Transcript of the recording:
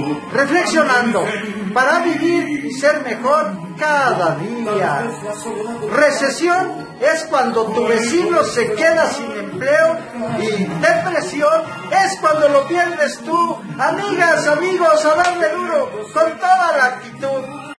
reflexionando para vivir y ser mejor cada día. Recesión es cuando tu vecino se queda sin empleo y depresión es cuando lo pierdes tú. Amigas, amigos, a darle duro con toda la actitud.